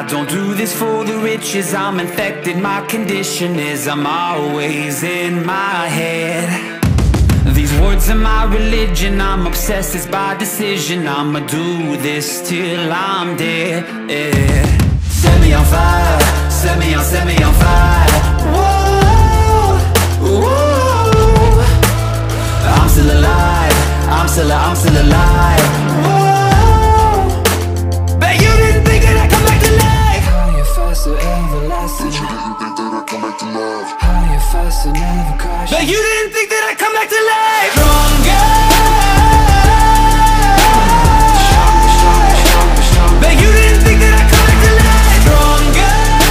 don't do this for the riches, I'm infected, my condition is I'm always in my head. These words are my religion, I'm obsessed, it's by decision. I'ma do this till I'm dead, yeah. Set me on fire, set me on fire. Whoa, whoa. I'm still alive, I'm still alive. Whoa. Bet you didn't think that I'd come back to life. Higher, faster, everlasting. Bet you didn't think that I'd come back to life. Higher, faster, never crash. Bet you didn't think that I'd come back to life. Stronger. Bet you didn't think that I'd come back to life. Stronger.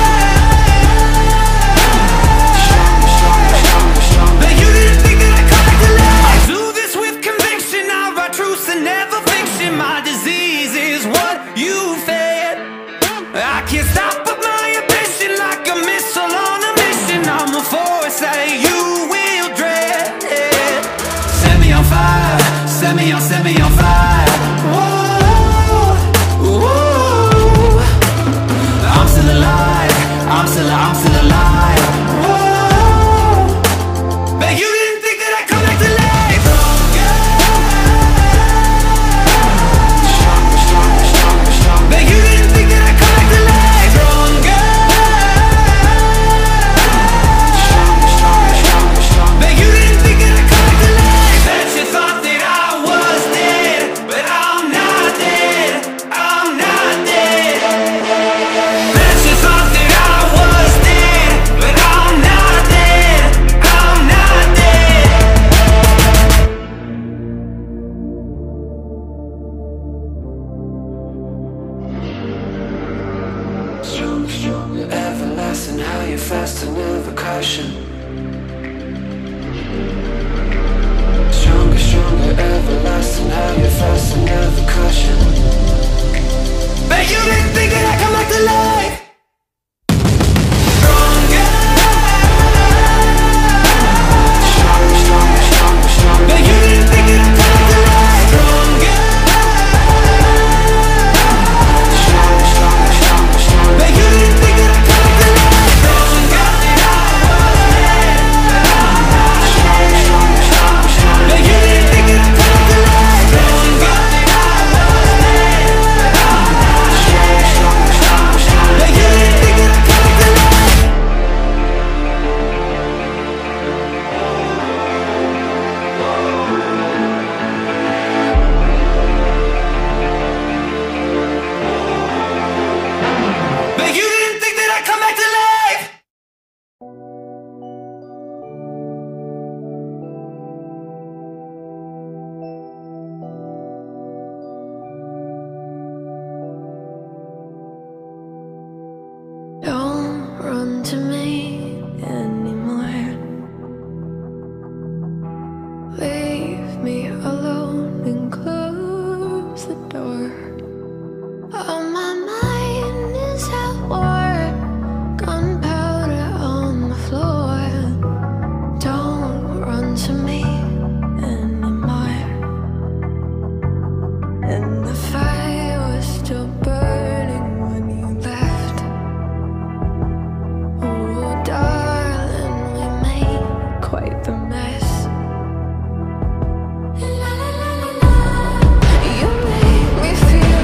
Bet you didn't think that I'd come back to life. I do this with conviction, I write truths and never fiction. My disease is what you fed. I can't stop but my ambition, like a missile on a mission. I'm a force that you will dread. Set me on fire, set me on fire. Whoa, whoa. I'm still alive, I'm still alive. Whoa. Bet you didn't think that I'd come back to life. Bet you didn't think that I'd come back to life. Bet you didn't think that I'd come back to life. Bet you thought that I was dead, but I'm not dead, I'm not dead. Bet you thought that I was dead, but I'm not dead, I'm not dead. Strong, strong, everlasting, higher, faster, never crashing. Stronger, stronger, everlasting, higher, faster, never crashing. Bet you didn't think that I'd come back to life. Stronger. Stronger, stronger, stronger, stronger. Bet you didn't think that I'd come back to life. Stronger. Stronger, stronger, stronger, stronger. Bet you didn't think that I'd come back to life. Stronger. Stronger, stronger, stronger, stronger. Bet you didn't think that I'd come back to life. Stronger. Stronger, stronger, stronger, stronger. Bet you didn't think that I'd come back to life. Bet you didn't think that I'd come back to life. Don't run to me anymore. Leave me alone and close the door. Oh, my mind is at war. Gunpowder on the floor. Don't run to me anymore. And the fire was still burning when you left. Oh, darling, we made quite the mess. You make me feel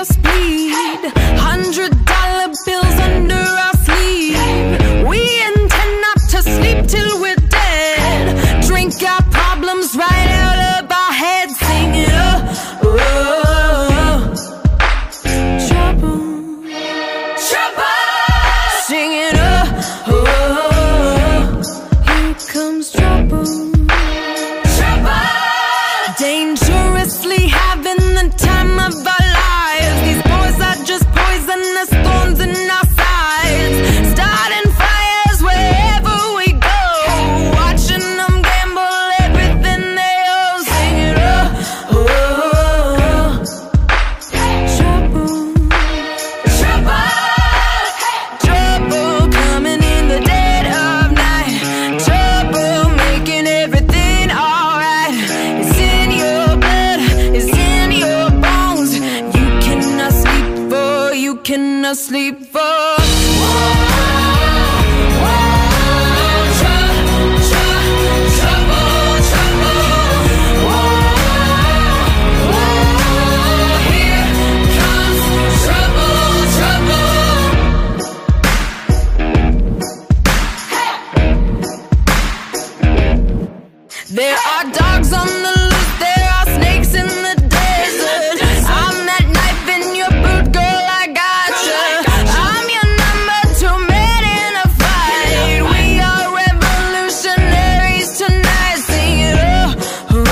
us bleed. $100 bills under our sleeve. We intend not to sleep till we're dead. Drink our problems right out of our heads. Sing it up, oh. Trouble, trouble. Sing it up, oh. Here comes trouble, trouble. Dangerously having the time of our lives. These boys are just poisonous thorns in our sides, starting fires wherever we go, watching them gamble everything they own. Sing it up, oh. Trouble, trouble, trouble coming in the dead of night. Trouble making everything alright. It's in your blood, it's in your bones. You cannot sleep for, you cannot sleep for. There are dogs on the loose, there are snakes in the desert. I'm that knife in your boot, girl, I gotcha. I'm your number 2 man in a fight. We are revolutionaries tonight. Sing it up, oh.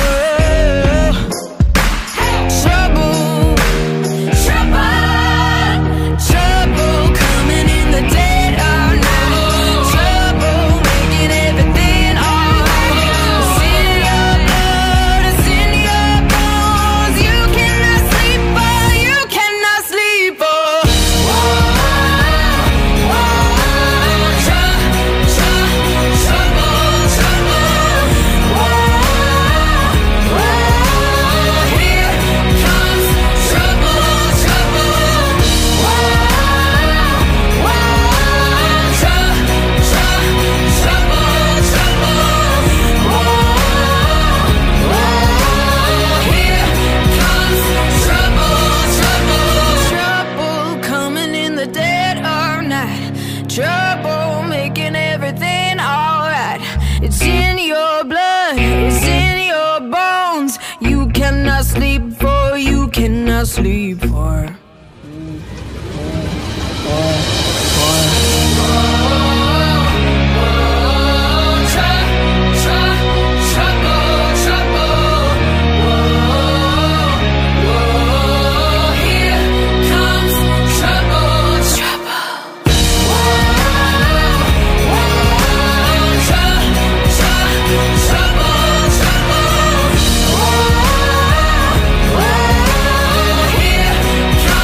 Trouble, trouble, trouble coming in the dead of night. Trouble making everything alright. It's in your blood, it's in your bones. You cannot sleep, oh, you cannot sleep, oh. Trouble coming in the dead of night. Trouble making everything alright. It's in your blood, it's in your bones. You cannot sleep for, you cannot sleep for. Trouble,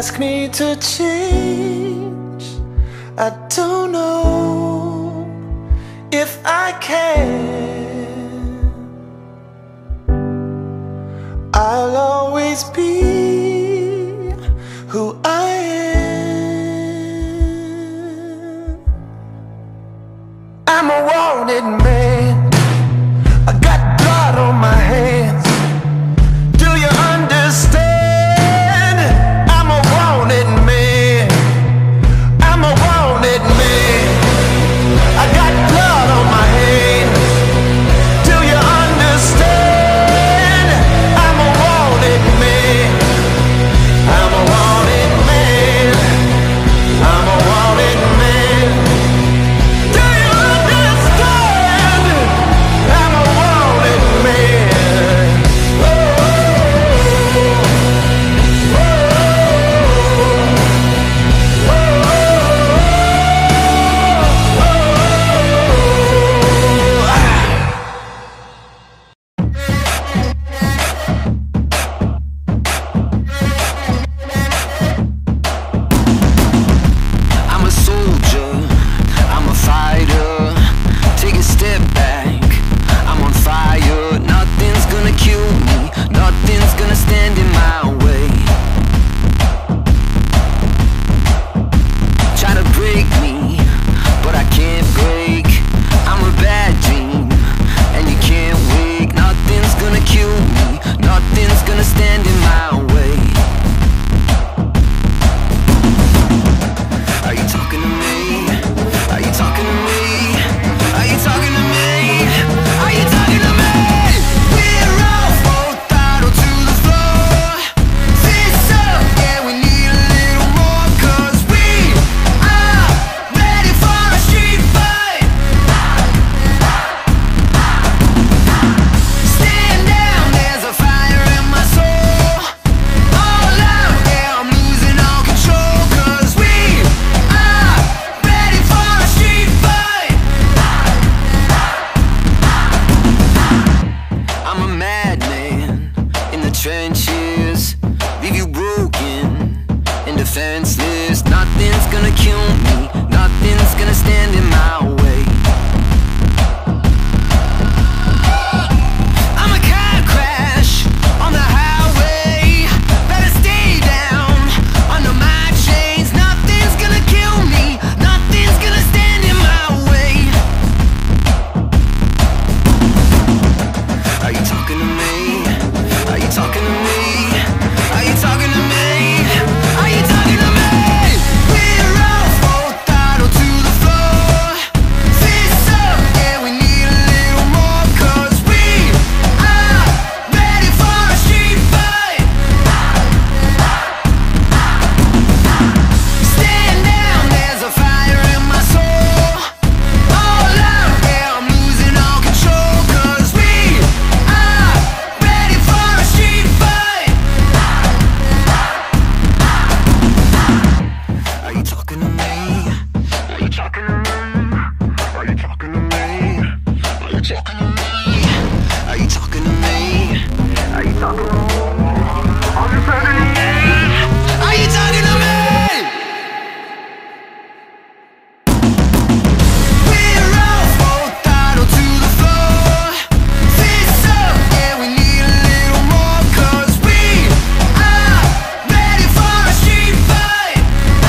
ask me to change, I don't know if I can. I'll always be who I am. I'm a wanted man, I got blood on my hands. Do you understand? I'm a wanted man, I'm a wanted man. I got blood on my hands. Do you understand? I'm a wanted man, I'm a wanted man, I'm a wanted man. Do you understand? I'm a wanted man. I'm a soldier, I'm a fighter. Take a step back, I'm on fire. Nothing's gonna kill me, nothing's gonna stand in my way. Try to break me, but I can't break. I'm a bad dream, and you can't wake. Nothing's gonna kill me, nothing's gonna stand in my way. Are you talking to me? Are you talking to me? Are you talking to me? Are you talking to me? We're all full throttle to the floor. Fists up, yeah, we need a little more. 'Cause we are ready for a street fight. Stand down, there's a fire in my soul. All out, yeah, I'm losing all control. 'Cause we are ready for a street fight. I'm a madman in the trenches, leave you broken and defenseless. Nothing's gonna kill me, nothing's gonna stand in my way. I'm a car crash on the highway. Better stay down under my chains. Nothing's gonna kill me, nothing's gonna stand in my way. Are you talking to me? Are you talking to me? Are you talking to me? Are you talking to me? We're all full throttle to the floor. Fists up, yeah, we need a little more. 'Cause we are ready for a street fight. Stand down, there's a fire in my soul. All out, yeah, I'm losing all control. 'Cause we are ready for a street fight. Are you talking to me? Are you talking to me? Are you talking to me? Are you talking to me? Are you talking to me? Are you talking to me? Are you talking to me? Are you talking to me? We're all full throttle to the floor. Fists up, yeah, we need a little more. 'Cause we are ready for a street fight.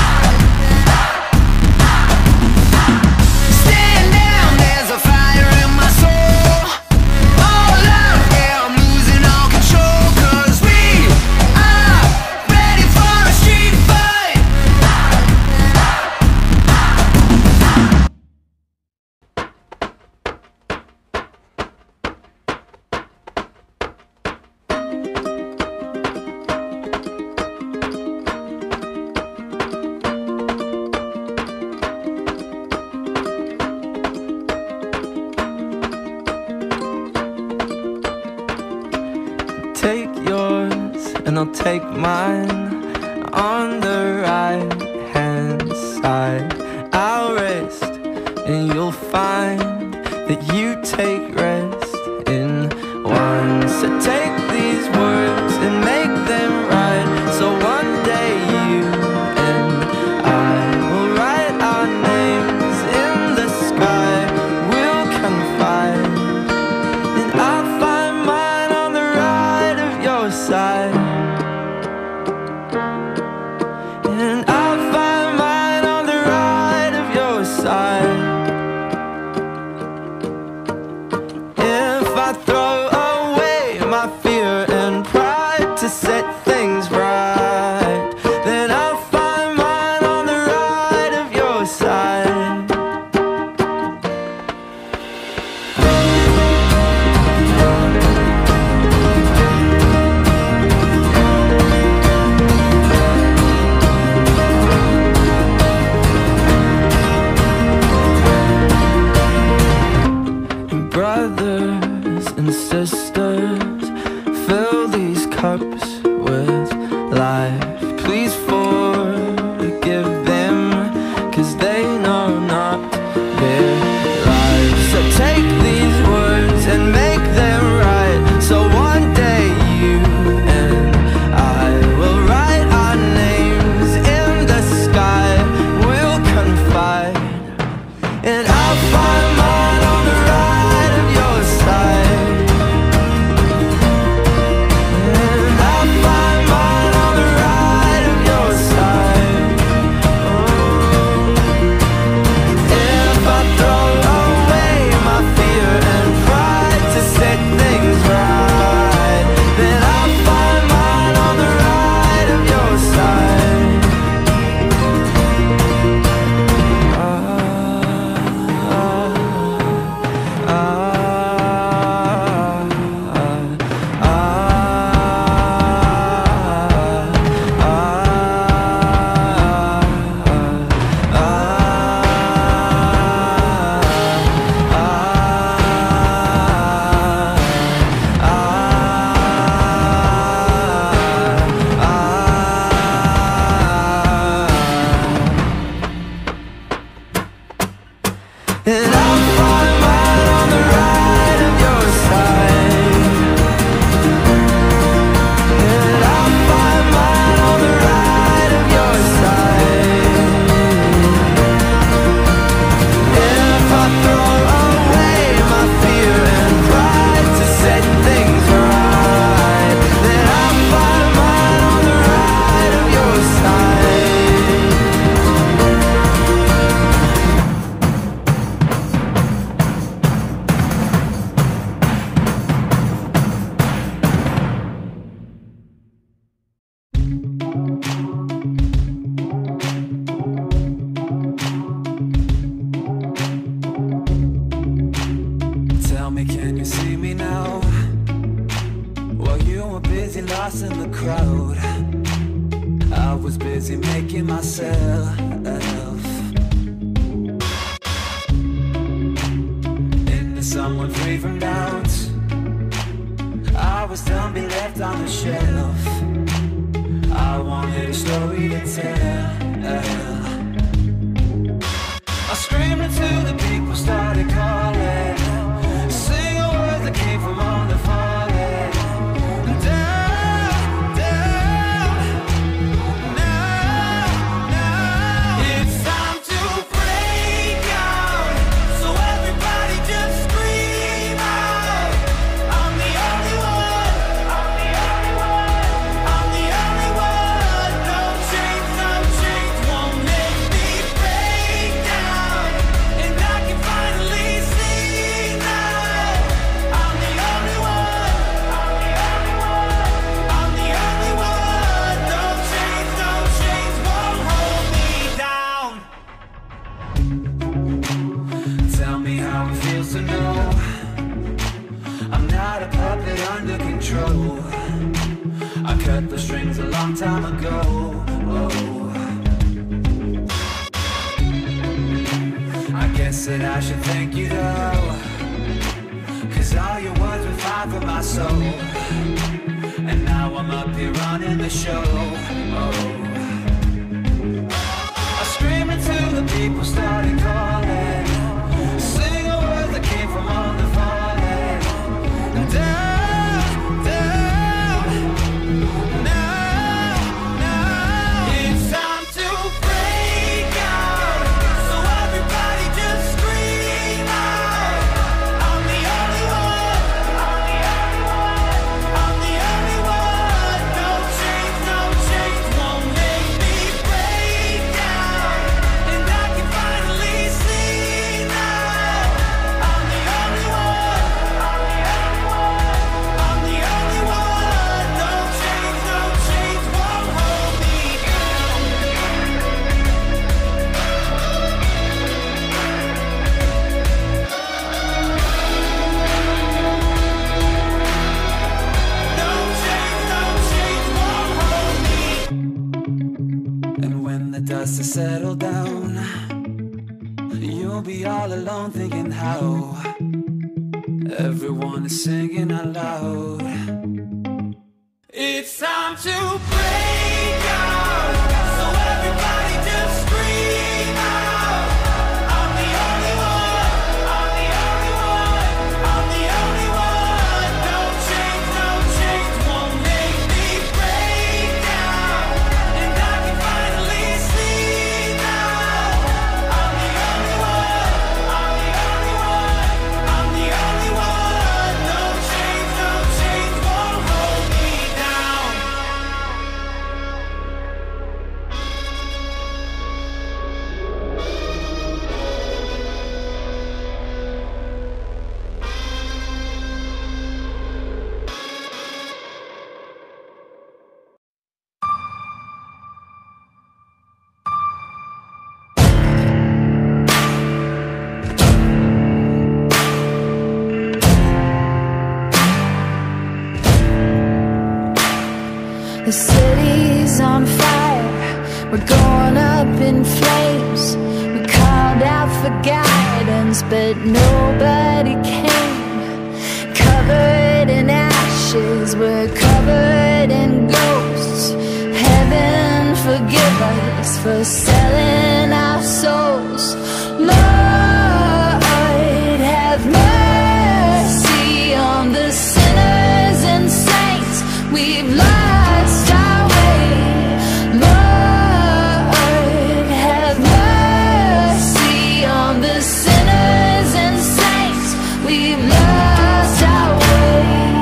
Stand down, there's a fire in my soul. All out, yeah, I'm losing all control. 'Cause we are ready for a street fight. Take yours and I'll take mine. On the right hand side, I'll rest and you'll find that you take rest in one. So take these words and make them right, so one day you side. If I throw away my fear and pride to set things right, then I'll find mine on the right of your side. Brothers and sisters, fill these cups with life. Please forgive them, 'cause they know not their lives. So take these words and make them right, so one day you and I will write our names in the sky. We'll confide, and I'll find mine on the right of your side. And I'll find mine on the right of your side. If I throw away my fear and pride to set things right, then I'll find mine on the right of your side. And I'll find mine on the right of your side. And I'll find mine on the right of your side. If I throw away my fear and pride to set things right, then I'll find mine on the right of your side. Tell me, can you see me now? While you were busy lost in the crowd, I was busy making myself into someone free from doubt. I was done, be left on the shelf. I wanted a story to tell. I screamed until the people started calling, sing a word that came from on the falling. Down, down, now it's time to break out. So everybody just scream out, I'm the only one, I'm the only one, I'm the only one. No change won't make me break down. And I can finally see now, I'm the only one, I'm the only one, I'm the only one. No change won't hold me down. Tell me how it feels to know I'm not a puppet under control. I cut the strings a long time ago. I guess that I should thank you though, 'cause all your words were fine for my soul. And now I'm up here running the show. I screamed until the people started calling, sing a word that came from on the falling. Down, down, now it's time to break out. So everybody just scream out, I'm the only one, I'm the only one, I'm the only one. No change won't make me break down. And I can finally see settle down, you'll be all alone thinking how everyone is singing out loud. It's time to break out, so everybody just scream out. I'm the only one, I'm the only one, I'm the only one. No change won't make me break down, and I can finally sleep now. I'm the only one, I'm the only one, I'm the only one. No change won't hold me down. The city's on fire, we're going up in flames. We called out for guidance, but nobody came. Covered in ashes, we're covered in ghosts. Heaven forgive us for selling our souls. Lord, have mercy on the sinners and saints we've lost our way. Lord, have mercy on the sinners and saints we've lost our way.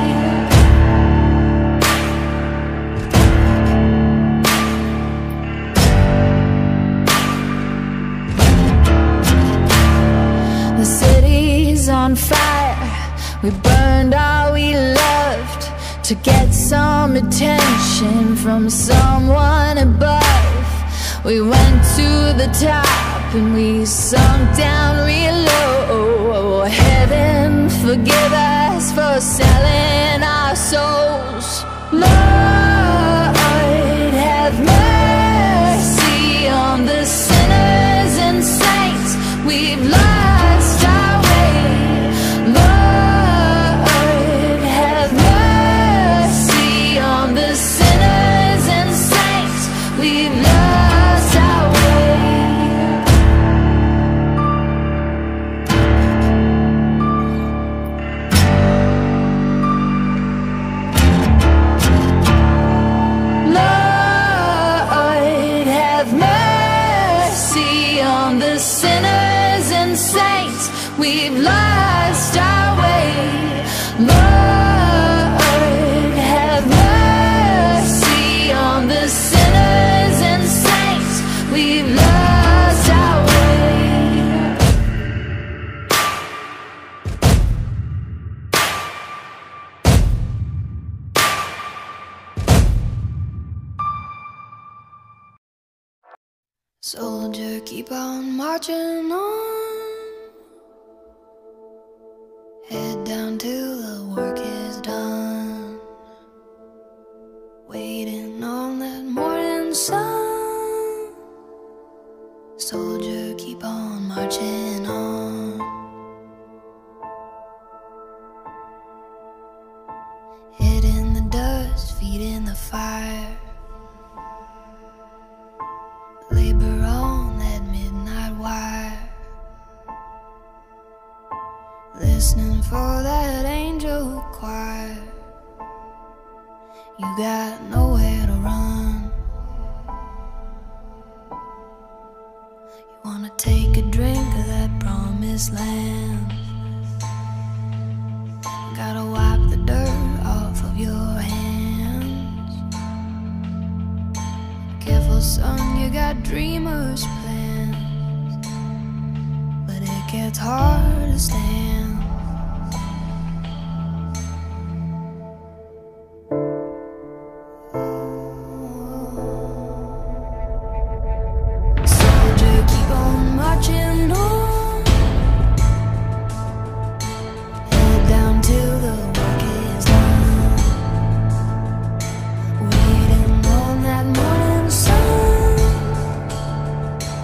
The city's on fire, we burned all we loved to get some attention from someone above. We went to the top and we sunk down real low. Heaven forgive us for selling our souls. Lord, have mercy on the sinners and saints we've lost our way. Lord, have mercy on the sinners and saints we've lost our way. Lord, have mercy on the sinners and saints we've lost our way. Lord, have mercy on the sinners and saints we've lost our way. Soldier, keep on marching on. Head down till the work is done. Waiting on that morning sun. Soldier, keep on marching on. Head in the dust, feet in the fire. Labor on that midnight wire. Listening for that angel choir. You got nowhere to run. You wanna take a drink of that promised land. Gotta wipe the dirt off of your hands. Careful son, you got dreamers' plans, but it gets hard to stand. Soldier, keep on marching on. Head down till the work is done. Waiting on that morning sun.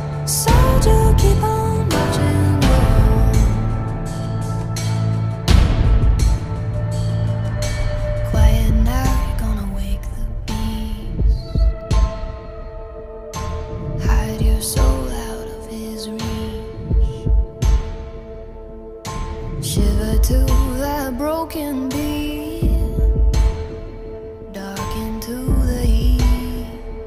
shiver to that broken beat, dark into the heat.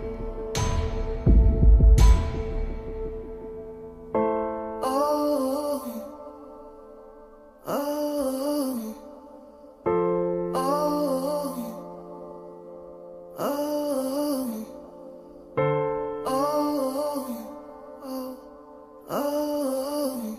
Oh, oh, oh, oh, oh, oh, oh.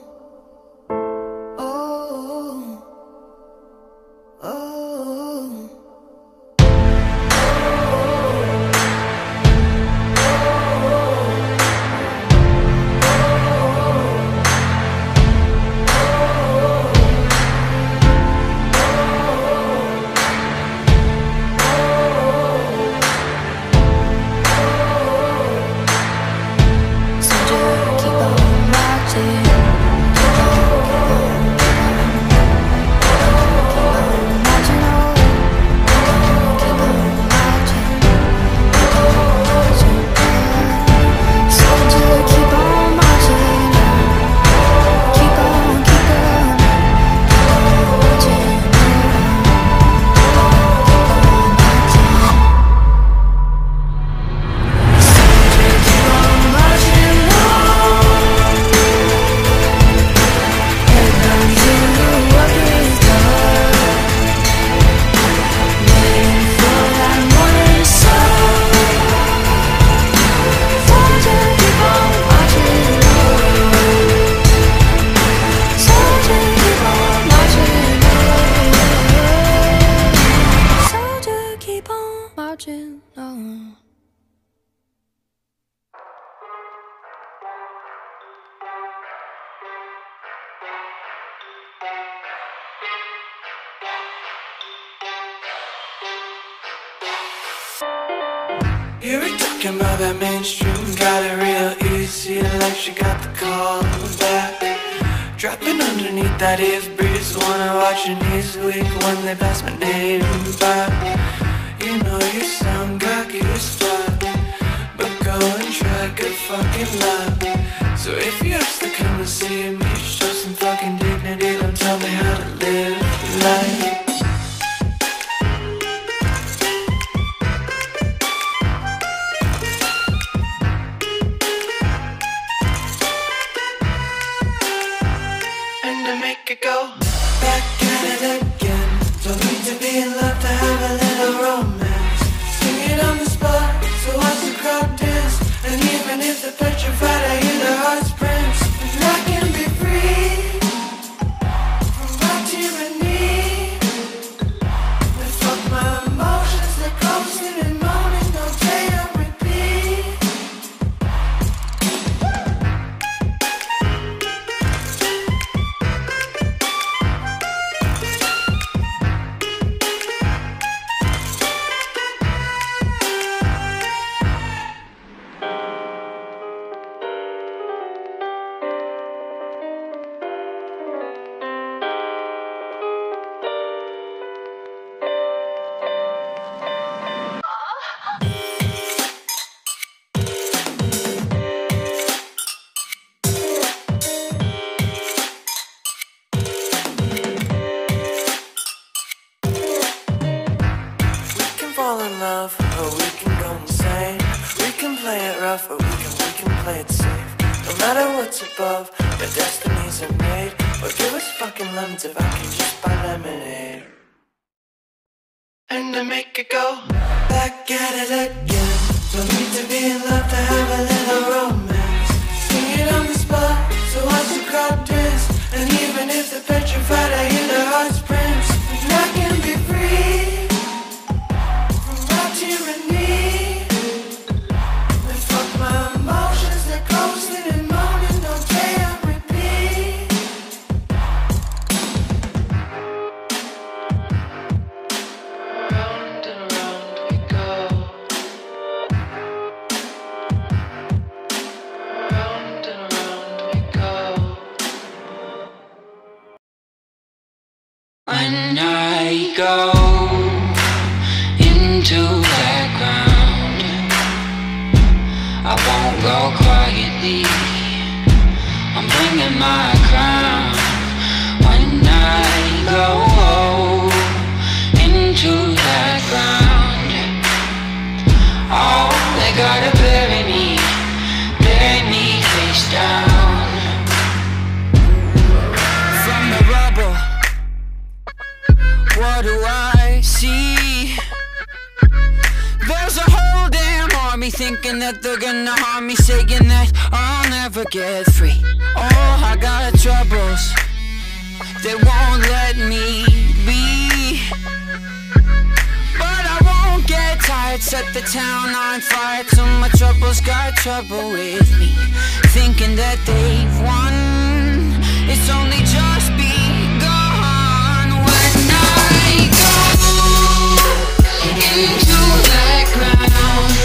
You were talking about that mainstream, got it real easy, like she got the call back. Dropping underneath that eave breeze, wanna watch your knees weak when they pass my name by. You know you sound cocky as fuck, but go and try, good fucking luck. So if you have to come and see me, show some fucking dignity, don't tell me how to live life. Go back at it again. Don't need to be in love to have a little romance. Sing it on the spot, so watch the crowd dance. And even if they're petrified, I hear their hearts prance. And I can be free from my tyranny. And fuck my emotions, they're coasting and moaning, no day on repeat. Fall in love, or we can go insane. We can play it rough, or we can play it safe. No matter what's above, the destinies are made. Or give us fucking lemons if I can just buy lemonade. And to make it go back at it again. Don't need to be in love to have a little romance. Sing it on the spot, so watch the crowd dance. And even if they're petrified, I hear their hearts prance. And I can be free tyranny. And fuck my emotions, they're coasting and moaning, no day on repeat. Round and round we go. Round and round we go. When I go into that ground, I won't go quietly, I'm bringing my crown. When I what do I see? There's a whole damn army thinking that they're gonna harm me, saying that I'll never get free. Oh, I got troubles, they won't let me be. But I won't get tired, set the town on fire till my troubles got trouble with me. Thinking that they've won, it's only just begun. When I go into that ground,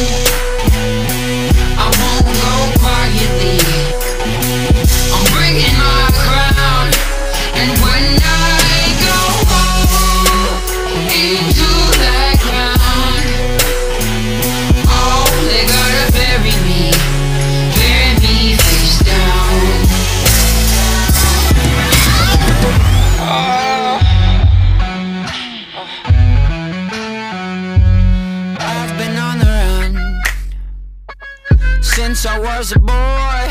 I won't go quietly, I'm bringing my crown. And when I go into that ground, oh, they gotta bury me face down. I've been on the run since I was a boy,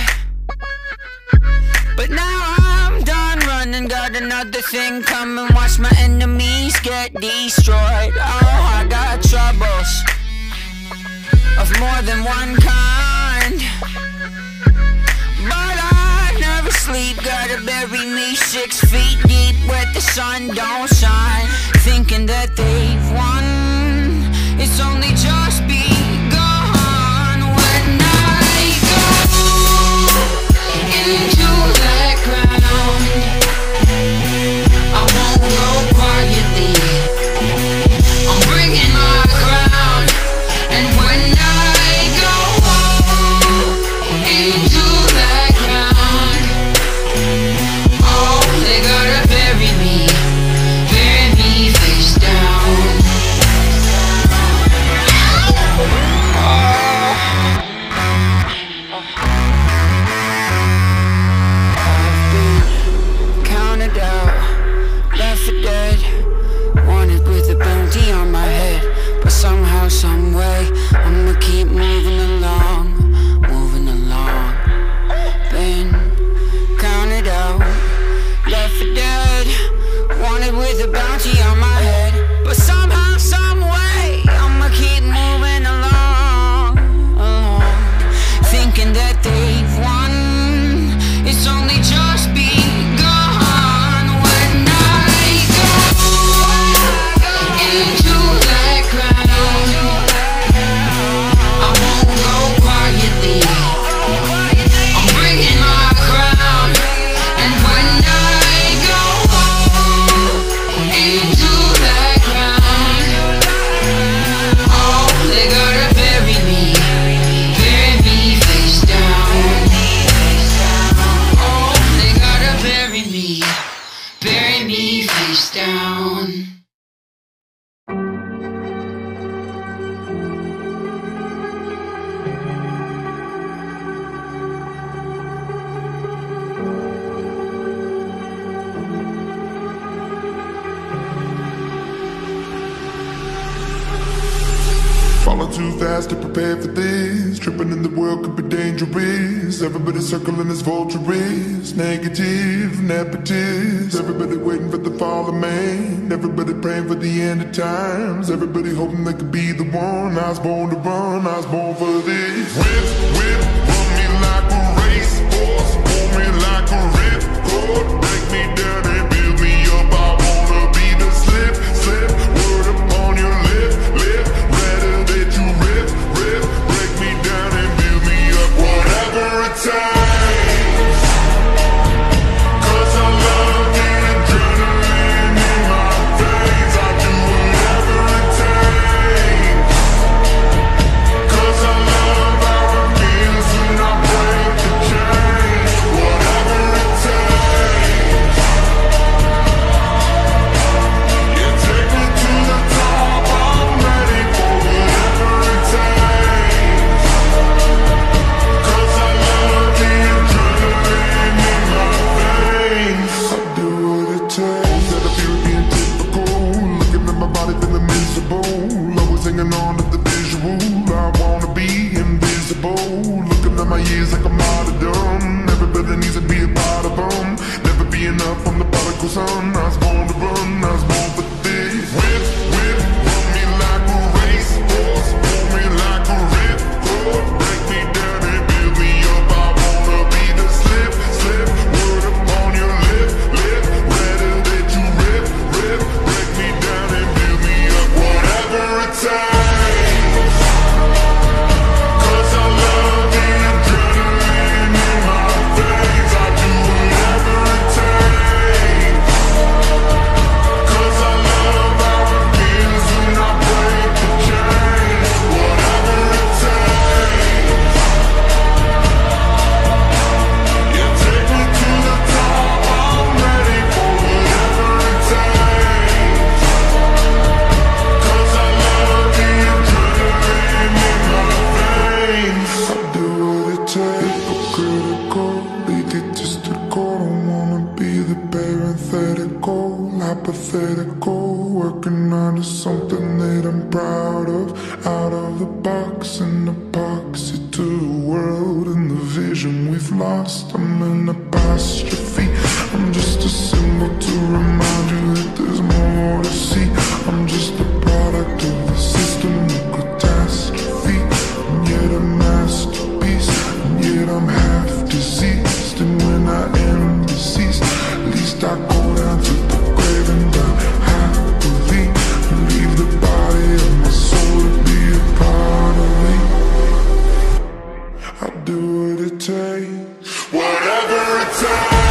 but now I'm done running, got another thing coming. Watch my enemies get destroyed. Oh, I got troubles of more than one kind, but I never sleep, gotta bury me 6 feet deep where the sun don't shine. Thinking that they've won, it's only just begun. When I go into that ground, I won't go quietly, I'm bringing my crown. And when I go into that ground, oh, they gotta bury me face down. I've been counted out, left for dead, wanted with a bounty on my head. But somehow, someway, I'ma keep moving along, moving along. Been counted out, left for dead, wanted with a bounty on my head. But somehow, someway, I'ma keep moving along, along. Thinking that they've won, it's only just begun. When I go into that ground, I won't go quietly, I'm bringing my crown. And when I go into that ground, oh, they gotta bury me face down. Oh, they gotta bury me face down. Falling too fast to prepare for this. Tripping in the world could be dangerous. Everybody circling as vultures. Negative, nepotist. Everybody waiting for the fall of man. Everybody praying for the end of times. Everybody hoping they could be the one. I was born to run, I was born for this. Whip, whip, run me like a racehorse. Pull me like a ripcord. Break me down and build me up. I wanna be the slip, slip. Word upon your lip, lip. Rather that you rip, rip. Break me down and build me up. Whatever it takes. 'Cause I love the adrenaline in my veins. I do whatever it takes. 'Cause I love how it feels when I break the chains. Whatever it takes. Yeah, take me to the top. I'm ready for whatever it takes. 'Cause I love the adrenaline in my veins. I do what it takes. That I feel being typical. Looking at my body feeling miserable. Always hanging on to the visual. I wanna be invisible. Looking at my years like a martyrdom. Everybody needs to be a part of them. Never be enough from the prodigal son. I was born to run, I was born for this. the parenthetical, hypothetical, working on something that I'm proud of. Out of the box, an epoxy to the world and the vision we've lost. I'm an apostrophe, I'm just a symbol to remind you that there's more to see. I'm just a product of the system of catastrophe, and yet a masterpiece, and yet I'm half deceased. And when I am deceased, at least I go down to the grave and die happily, and leave the body of my soul to be a part of me. I do what it takes, whatever it takes.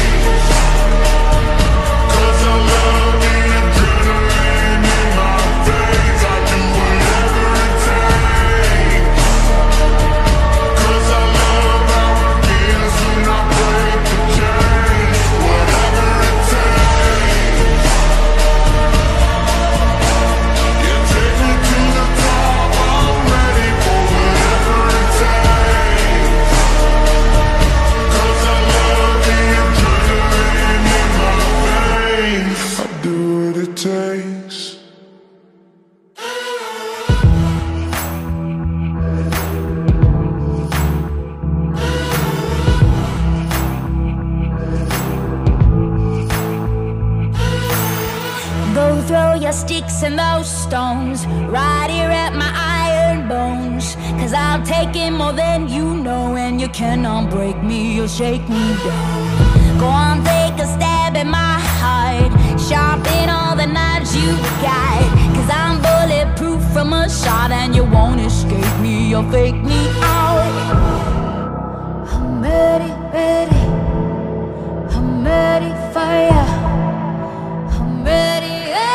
Throw your sticks and those stones right here at my iron bones, 'cause I'm taking more than you know, and you cannot break me or shake me down. Go on, take a stab at my heart, sharpen all the knives you got, 'cause I'm bulletproof from a shot, and you won't escape me or fake me out. I'm ready, ready, I'm ready for ya. I'm ready,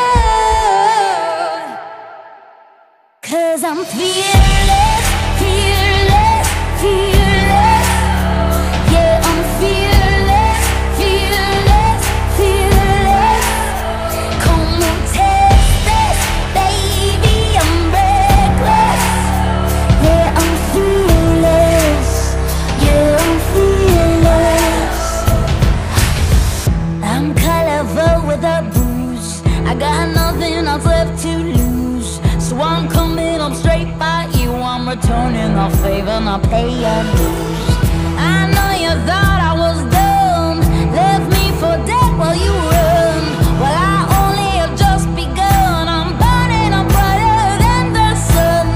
'cause I'm fearless, fearless, fearless. Yeah, I'm fearless, fearless, fearless. Come on, test this, baby, I'm reckless. Yeah, I'm fearless, yeah, I'm fearless. I'm colorful with a bruise, I got nothing else left to lose, so I'm coming up straight by you. I'm returning the favor, not pay your dues. I know you thought I was done, left me for dead while you run. Well, I only have just begun. I'm burning up brighter than the sun,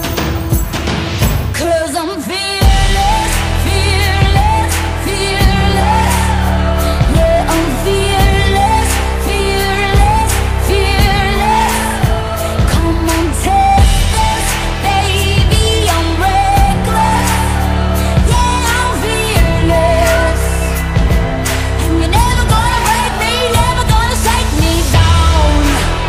'cause I'm fearless, fearless, fearless. Yeah, I'm fearless, fearless, fearless. Come on, test this, baby, I'm reckless. Yeah, I'm fearless, and you're never gonna break me, never gonna shake me down.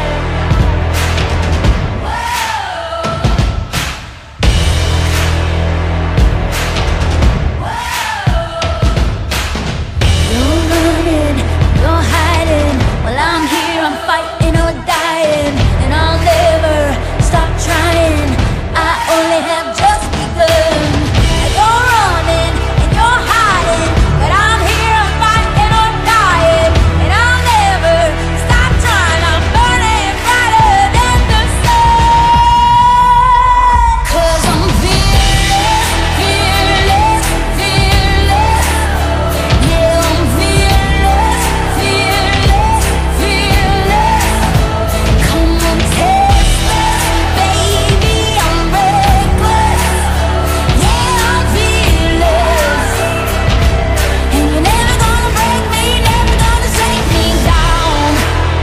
You're running, you're hiding, well, I'm here, I'm fighting or dying, and I'll never stop trying. I only have just begun. You're running and you're hiding, but I'm here, I'm fighting or dying, and I'll never stop trying. I'm burning brighter than the sun, 'cause I'm fearless, fearless, fearless. Yeah, I'm fearless, fearless, fearless. Come on, test this, baby, I'm reckless. Yeah, I'm fearless, and you're never gonna break me, never gonna shake me down.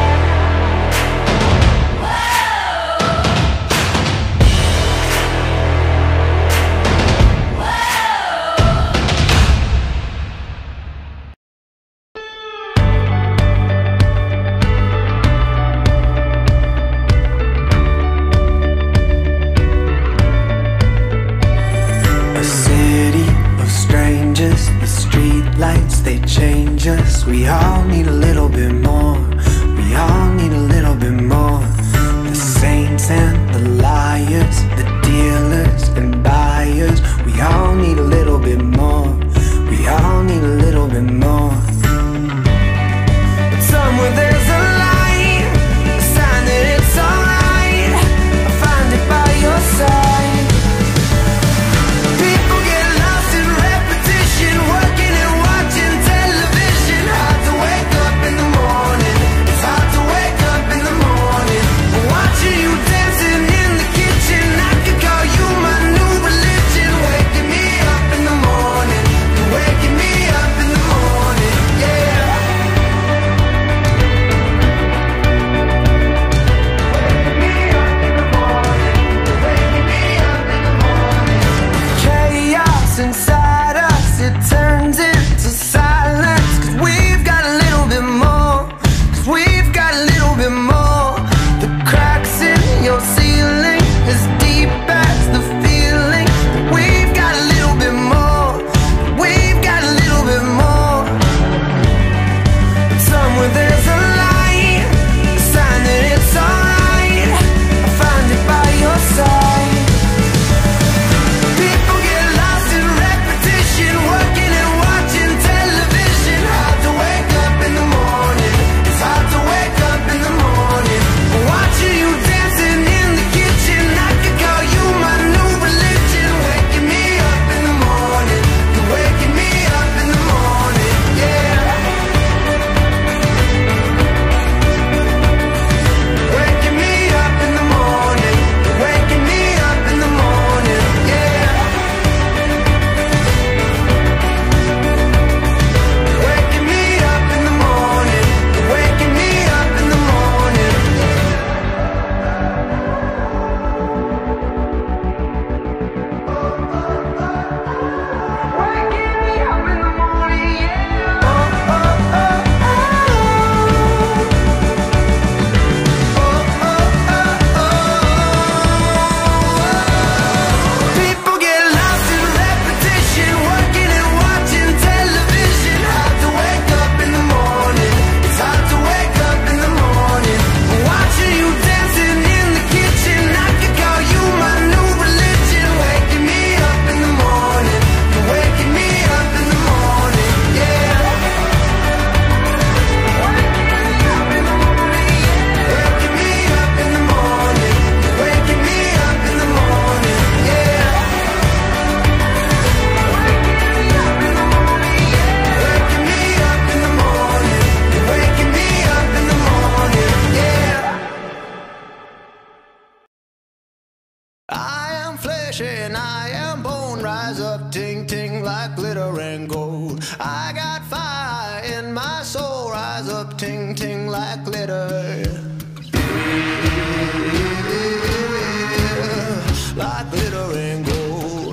A city of strangers, the street lights, they change us. We all need a little bit more, we all need a little bit more. The saints and the liars, the dealers and buyers, we all need a little bit more, we all need a little bit more. rise up, ting ting like glitter. Like glitter and gold.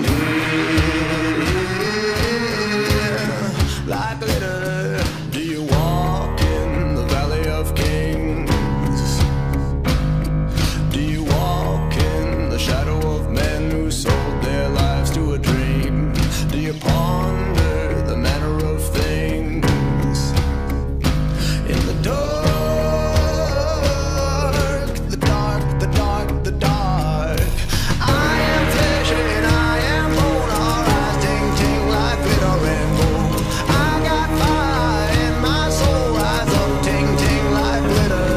Like glitter. Do you walk in the valley of kings? Do you walk in the shadow of men who sold their lives to a dream? Do you ponder the manner of things? In the dark, the dark, the dark, the dark, I am flesh and I am bone, our eyes ting ting like glitter and gold. I got fire in my soul, rise up ting ting like glitter.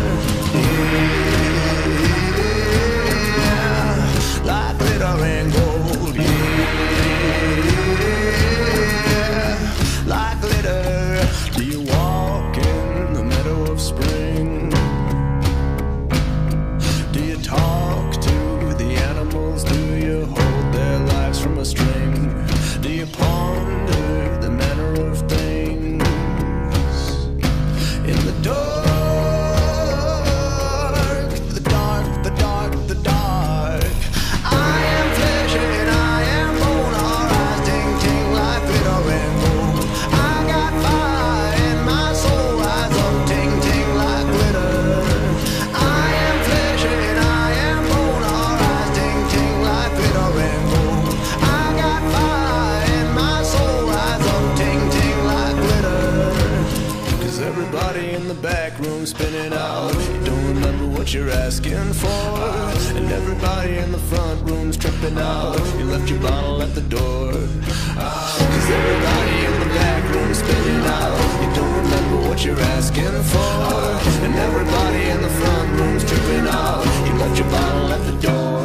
Yeah, like glitter and gold. Yeah, like glitter. Do you walk in the meadow of spring? Do you talk to the animals? Do you hold their lives from a string? Do you ponder the manner of things? In the dark, the dark, the dark, the dark, I am flesh and I am bone, our eyes ting ting like glitter and gold. I got fire in my soul, rise up ting ting like glitter. I am flesh and I am bone, our eyes ting ting like glitter and gold. I got fire in my soul, rise up ting ting like glitter. 'Cause everybody in the back room spinning out, you don't remember what you're asking for. And everybody in the front room's tripping out, you left your bottle at the door. 'Cause everybody in the back room's spinning out, you don't remember what you're asking for. And everybody in the front room's tripping out, you left your bottle at the door.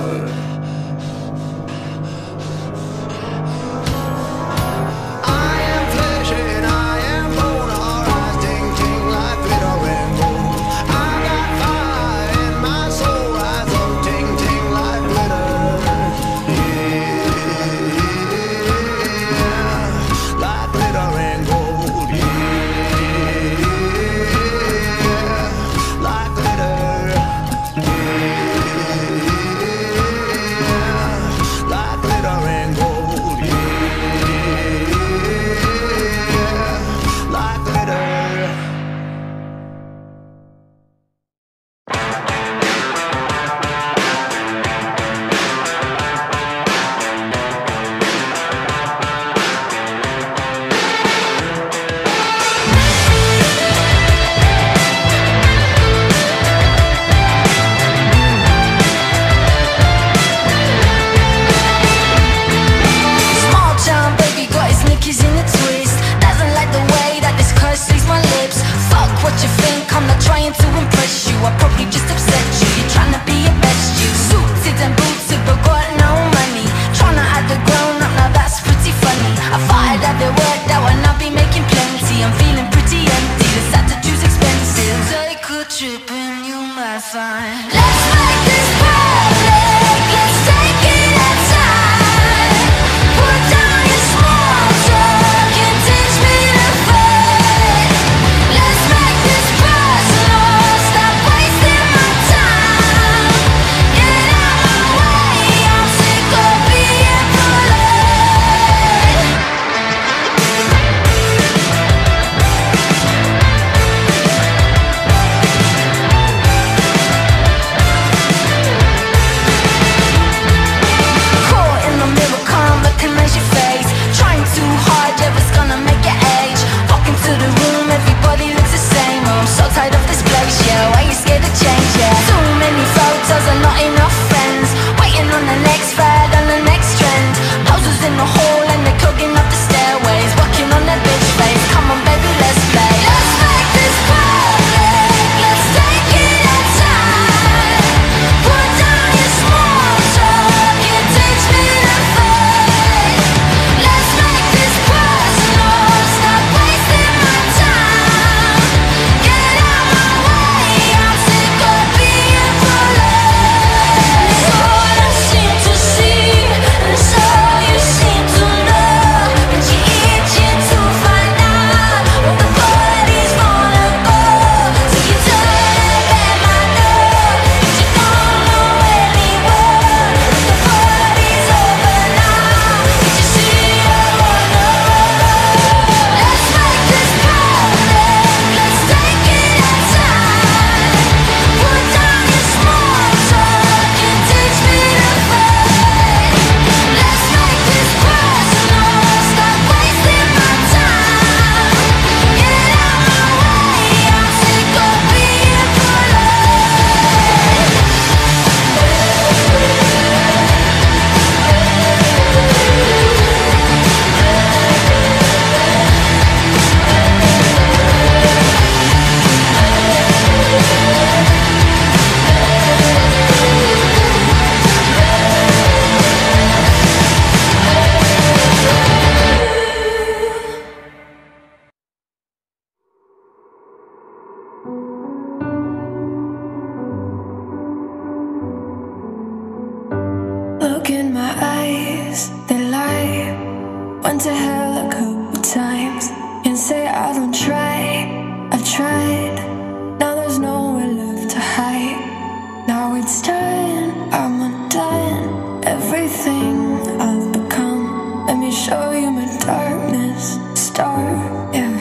I am flesh and I am bone, our eyes ting ting like glitter and gold. I got fire in my soul, rise up ting ting like glitter. Yeah, like glitter and gold. Yeah, like glitter. Yeah, like glitter and gold. Yeah, like glitter. Small town baby got his knickies in a twist. Doesn't like the way that this curse leaves my lips. Fuck what you think, I'm not trying to impress you. I probably just upset you, you're trying to be a best you. Suited and booted but got no money. Trying to act the grown up, now that's pretty funny. I thought I'd have it worked out and I'll be making plenty. I'm feeling pretty empty, this attitude's expensive. Take a trip and you might find. Let's make this public, let's take it outside. Put down your small talk and teach me to fight. Let's make this personal, stop wasting my time. Get out my way, I'm sick of being polite. Look in my eyes, they lie. Went to hell a couple times. Can't say I don't try, I've tried. Now there's nowhere left to hide. Now it's done, I'm undone. Everything I've become. Let me show you my darkness. Start, yeah.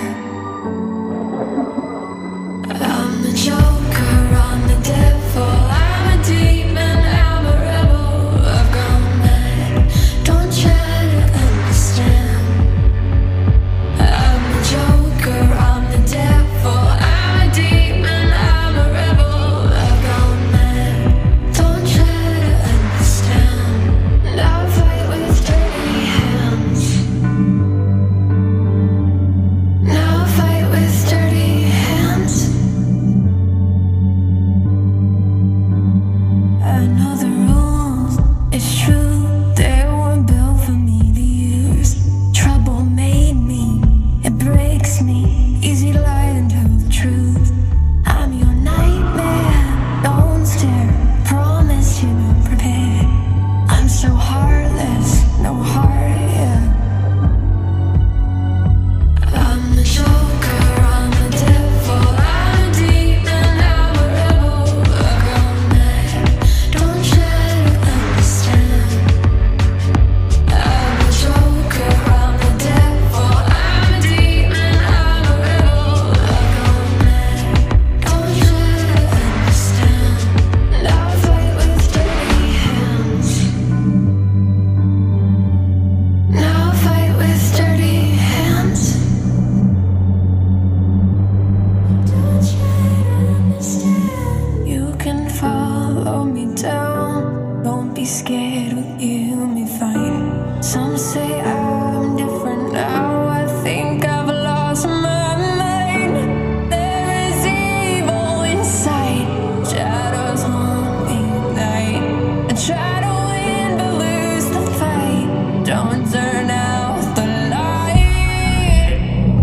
I'm the Joker, I'm the devil, I'm a demon, I'm a rebel. I've gone mad, don't try to understand. I'm the Joker, I'm the devil, I'm a demon, I'm a rebel. I've gone mad, don't try to understand. Now I fight with dirty hands. Now I fight with dirty hands. I know the rules, it's true. They weren't built for me to use. Trouble made me, it breaks me. Easy to lie and tell the truth. I'm your nightmare, don't stare. Promise you're not prepared. I'm so heartless, no heart, yeah. I'm the Joker, I'm the devil, I'm a demon, I'm a rebel. I've gone mad, don't try to understand. I'm the Joker, I'm the devil, I'm a demon, I'm a rebel. I've gone mad, don't try to understand. Now I fight with dirty hands. Now I fight with dirty hands. Don't try to understand. You can follow me down. Don't be scared, we'll hear me fine. Some say I'm different now. I think I've lost my mind. There is evil inside. Shadows haunt me at night. I try to win but lose the fight. Don't turn out the light.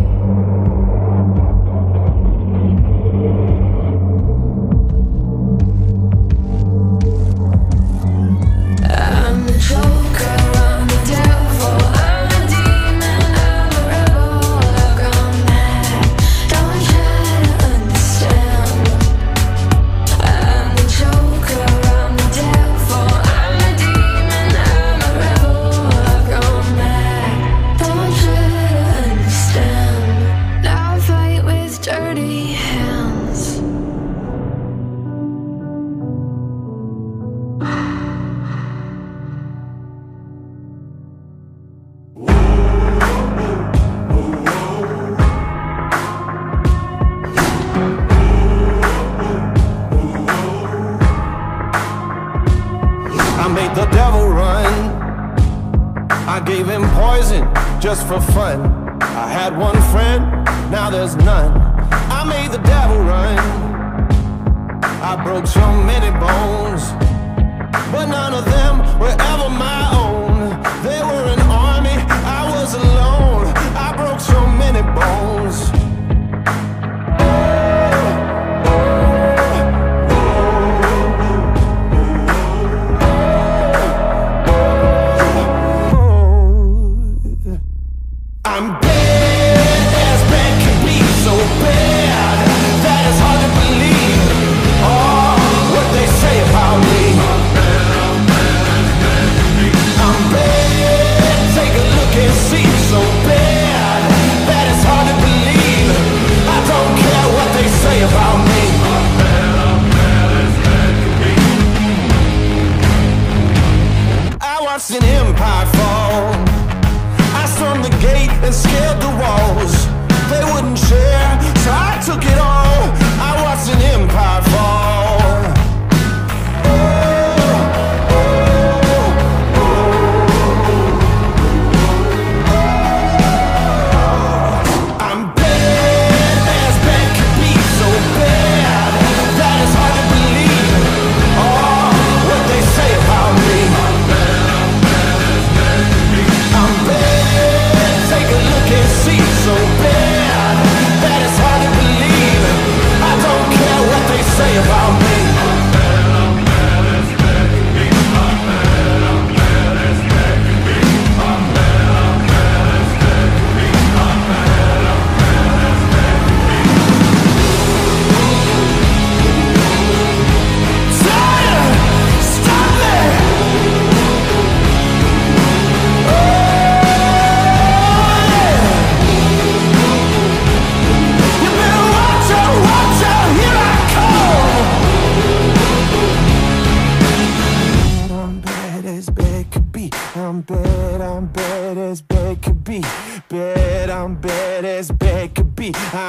I'm the Joker, I'm the devil, I'm a demon, I'm a rebel. I've gone mad, don't try to understand. I'm the Joker, I'm the devil, I'm a demon, I'm a rebel. I've gone mad, don't try to understand. Now I fight with dirty hands. I made the devil run. I gave him poison just for fun. I had one friend, now there's none. I made the devil run. I broke so many bones, but none of them were ever my own. They were an army, I was alone. I broke so many bones. I'm bad as bad can be, so bad that it's hard to believe. Oh, what they say about me. I'm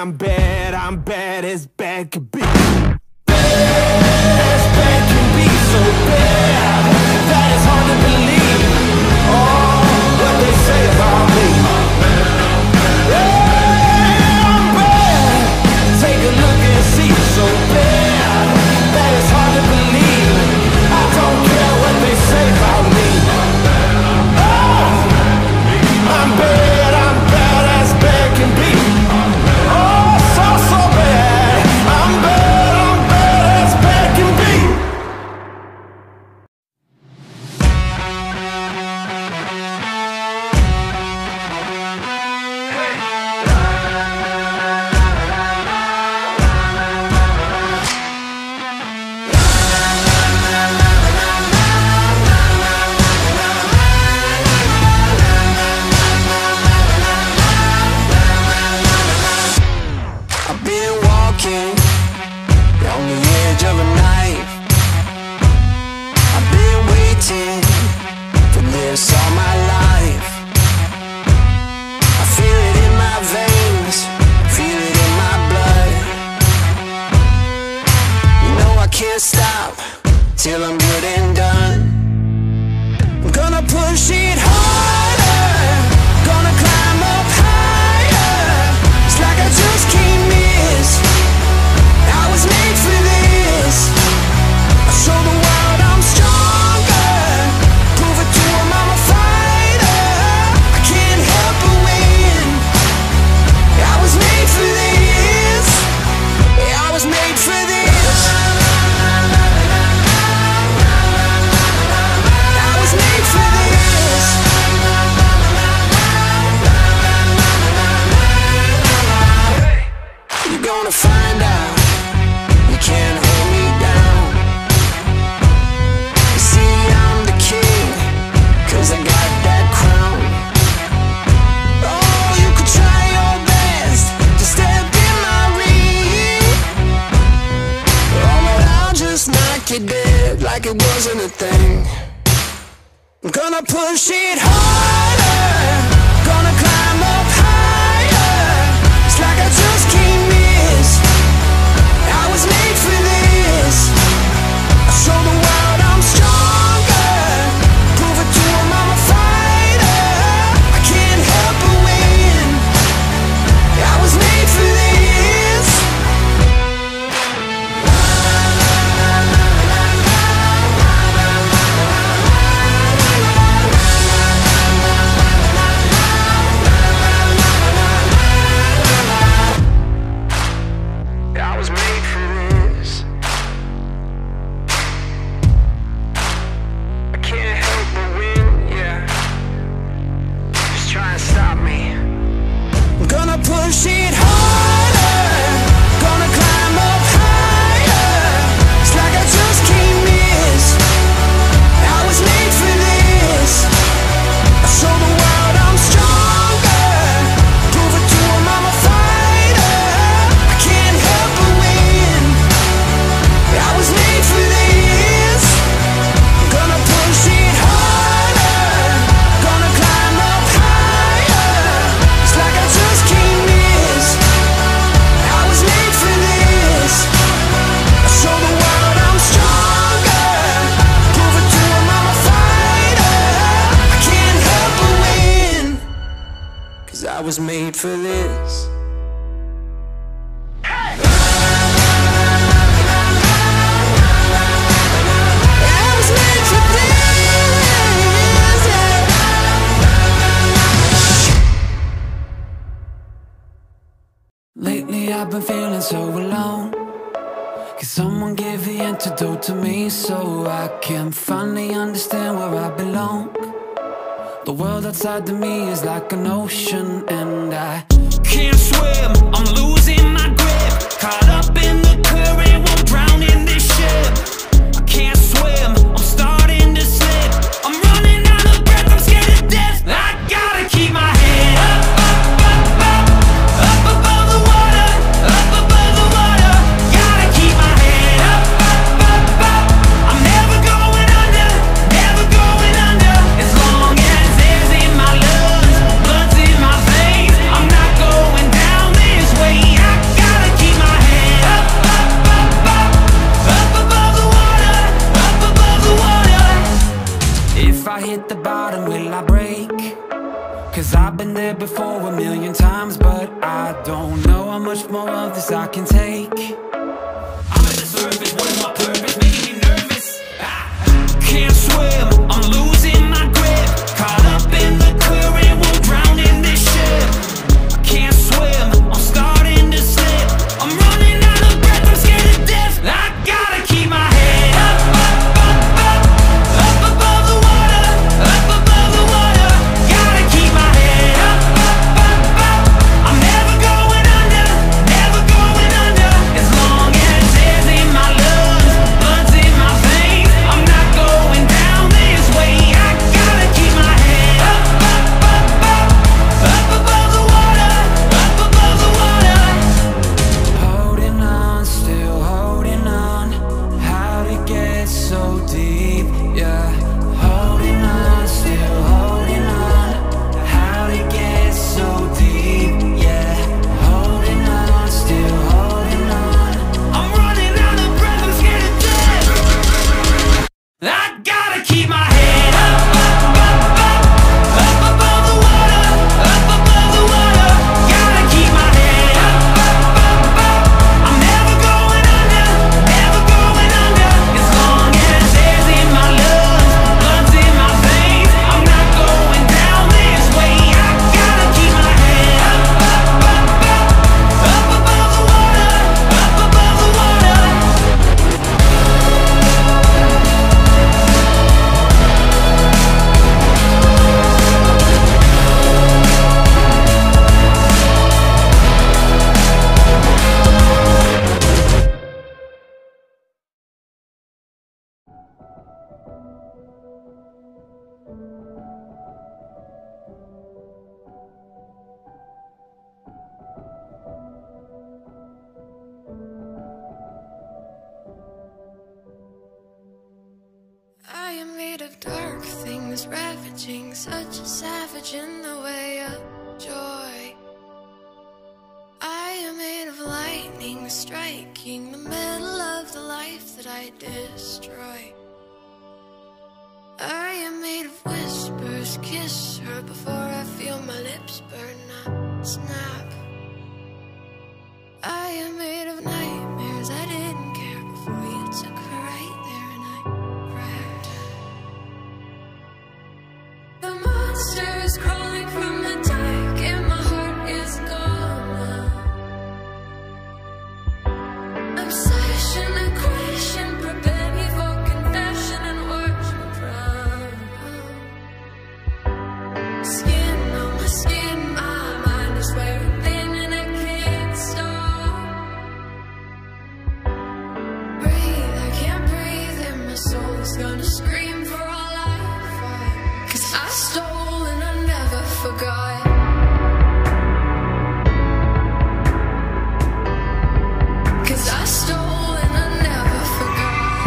I'm bad as bad could be. Bad as bad can be, so bad that it's hard to believe all what they say about me. Yeah, I'm bad. Take a look and see, so bad that it's hard to believe. I don't care what they say about me. Oh, I'm bad as bad can be. Oh, so bad. I'm bad as bad can be. I've been walking on the edge of a knife. I've been waiting for this all my life. I feel it in my veins, feel it in my blood. You know I can't stop till I'm good and done. I'm gonna push it harder, gonna climb up higher. It's like I just can't miss. I was made for this. I show the world I'm stronger, prove it to 'em I'm a fighter. I can't help but win. I was made for this. I was made for this. I was made for this. You're gonna find out you can't hold me down. You see I'm the king, 'cause I got that crown. Oh, you could try your best to step in my ring. Oh, but I'll just knock you dead like it wasn't a thing. I'm gonna push it harder, gonna climb up higher. It's like I just can't miss. I was made for this. I show the world I'm stronger, prove it to 'em I'm a fighter. I can't help but win. I was made for this. I was made for this. I can't help but win, yeah. Just try and stop me. I'm gonna push it harder, gonna climb up higher. It's like I just can't miss. I was made for this. I show the world I'm stronger, prove it to 'em I'm a fighter. I can't help but win. I was made for this. Gonna push it harder, gonna climb up higher. It's like I just can't miss. I was made for this. I show the world I'm stronger, prove it to 'em I'm a fighter. I can't help but win, 'cause I was made for this. I was made for this, yeah. Lately I've been feeling so alone. Can someone give the antidote to me so I can finally understand where I belong? The world outside of me is like an ocean and I can't swim, I'm losing my grip. Caught up in the current, won't drown in this ship. I can't swim, I'm starting to slip. I'm running out of breath, I'm scared to death. I gotta keep my head up, up, up, up. Up above the water, up above the water. Gotta keep my head up, up, up, up. I'm never going under, never going under. As long as air's in my lungs, blood's in my veins, I'm not going down this way. I been there before a million times, but I don't know how much more of this I can take. I'm at the surface, what is my purpose? Making me nervous. Can't swim, I'm losing my grip. Caught up in the current, won't drown in this ship. I can't swim, I'm starting to slip. I'm running out of breath, I'm scared to death. I gotta keep my head up, up, up, up, up above the water, up above the water. Gotta keep my head up, up, up, up. I'm never going under, never going under. As long as air's in my lungs, blood's in my veins, I'm not going down this way. I gotta keep my head up, up, up, up, up above the water, up above the water. Holding on, still holding on. How'd it get so deep? Yeah. Holding on, still holding on. How'd it get so deep? Yeah. Holding on, still holding on. I'm running out of breath, I'm scared to death. I gotta keep my head up, up, up, up, up above the water, up above the water. Gotta keep my head up, up, up, up. I'm never going under, never going under. As long as air's in my lungs, blood's in my veins, I'm not going down this way. I gotta keep my head up, up, up, up, up above the water, up above the water. I am made of dark things, ravaging, such a savage in the way of joy. I am made of lightning, striking the middle of the life that I destroy. I am made of whispers, kiss her before I feel my lips burn, not snap. I am made of nightmares, I didn't care before you took her right there and I grabbed. The monster is crawling from the dark and my heart is gone now. Obsession, equation, prepare me for confession and watch me drown. Skin on my skin, my mind is wearing thin and I can't stop. Breathe, I can't breathe and my soul is gonna scream for all I find. 'Cause I stole and I never forgot. Cause I stole and I never forgot.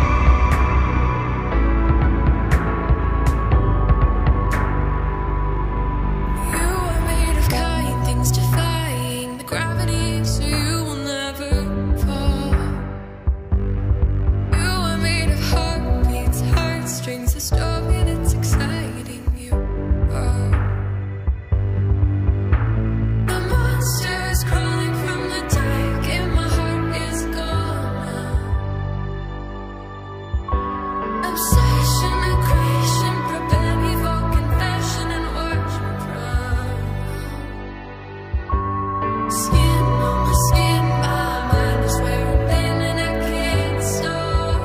You are made of kind things, defying the gravity, so you will never fall. You are made of heartbeats, heartstrings, a story that's exciting. You are. The monster is crawling from the dark and my heart is gone now. Obsession, equation, prepare me for confession and watch me drown. Skin on my skin, my mind is wearing thin and I can't stop.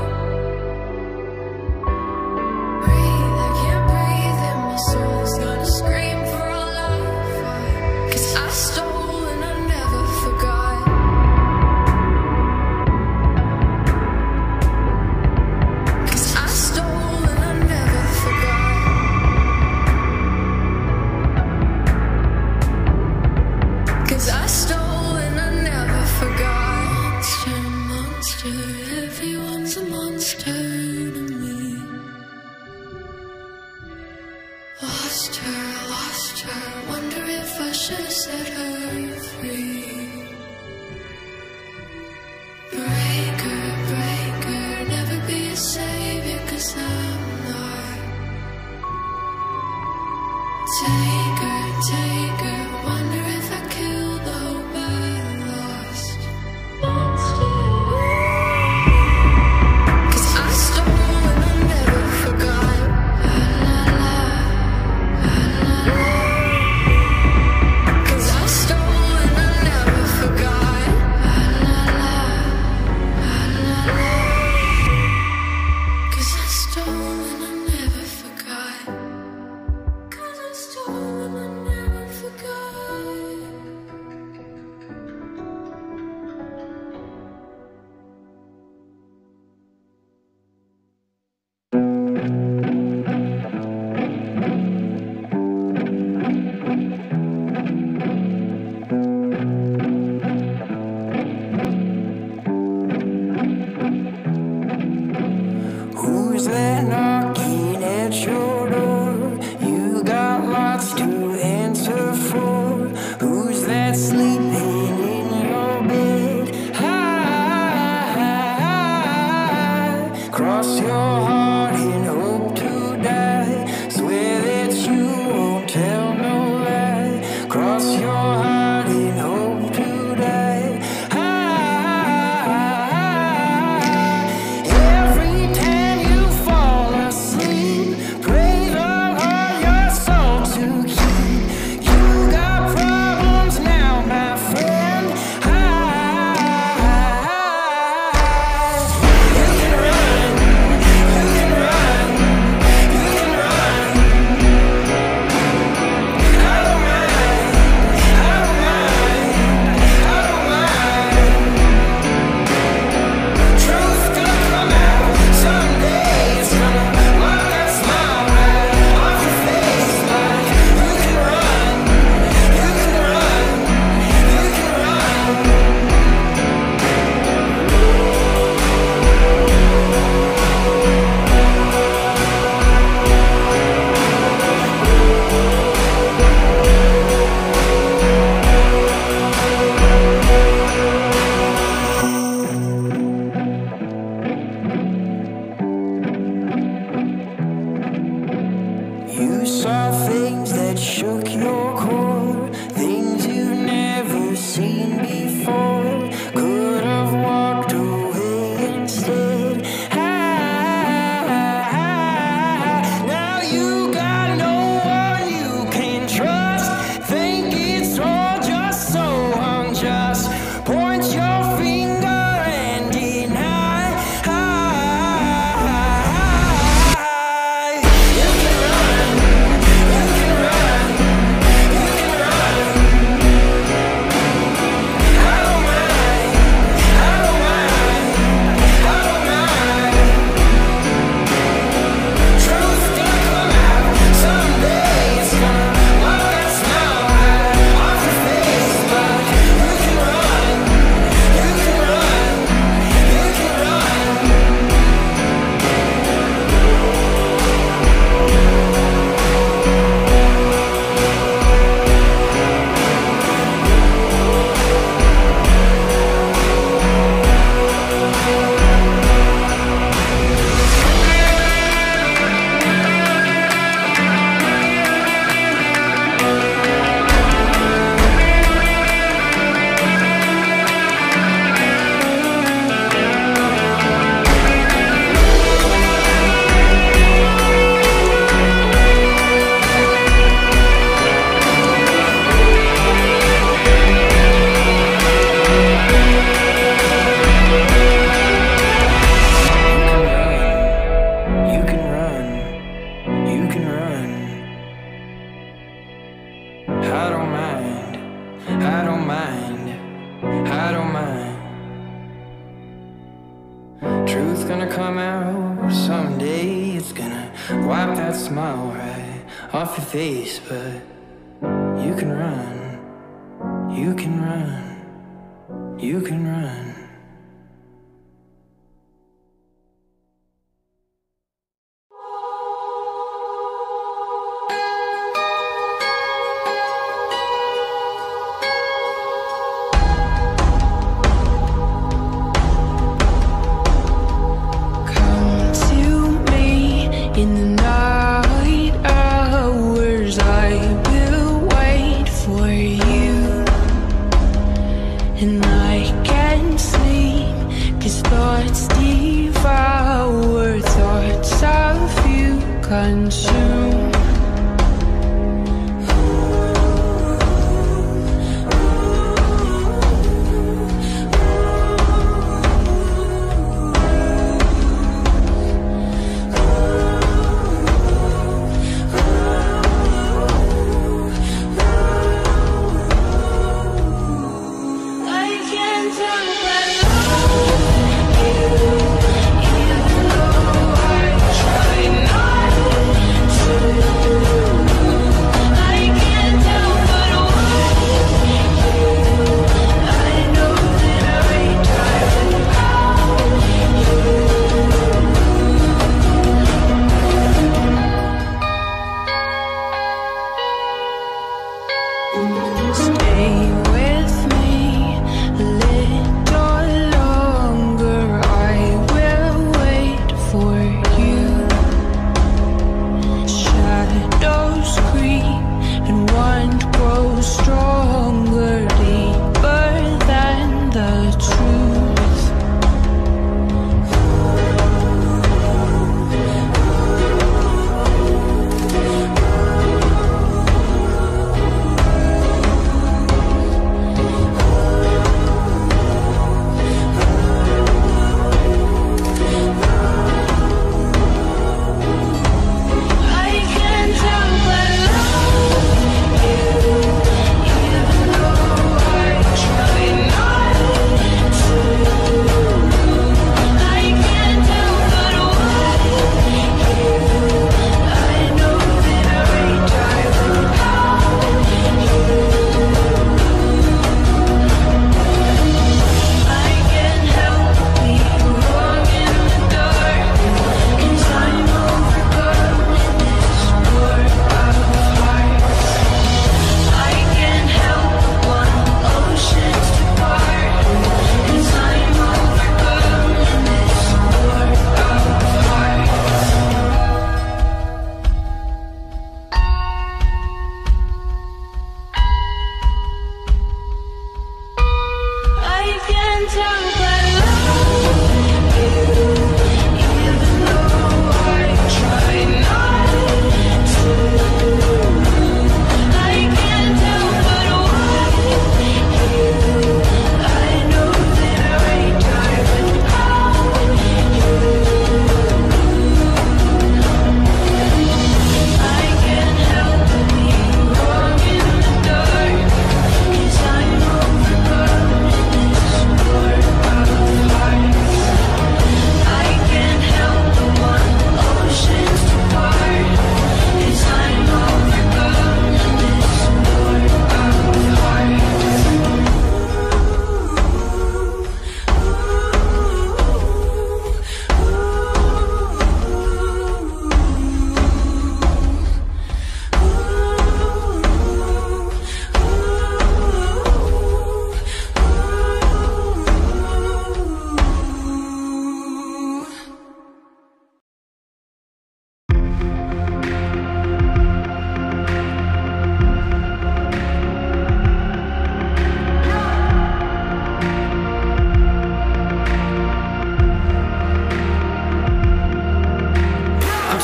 Breathe, I can't breathe and my soul is gonna scream for all I find. 'Cause I stole and I never forgot. 'Cause I stole and I never forgot. 'Cause I stole and I never forgot. Monster, monster, everyone's a monster to me. Lost her, wonder if I should have set her free. Breaker, breaker, never be a savior, 'cause I'm not. Take her, Cross your heart and hope to die. Swear that you won't tell no lie. Cross your heart and hope to die. Every time you fall asleep, pray the Lord your soul to keep. You got problems now, my friend. You can run, you can run, you can run. I don't mind, I don't mind, I don't mind. Truth gonna come out someday. It's gonna wipe that smile right off your face. Like you can run, you can run, you can run. You saw things that shook your core, things you've never seen before. Could have walked away instead. Now you got no one you can trust. Think it's all just so unjust. Point your finger and deny. You can run, you can run, you can run. I don't mind, I don't mind, I don't mind. Truth gonna come out someday. It's gonna wipe that smile right off your face. But you can run, you can run, you can run. You can run, you can run. I don't mind, I don't mind, I don't mind. Truth gonna come out someday. It's gonna wipe that smile right off your face. But you can run, you can run, you can run. Come to me in the night hours. I will wait for you, and I can't sleep 'cause thoughts devour, thoughts of you consume. I can't tell but love you, even though I try not to.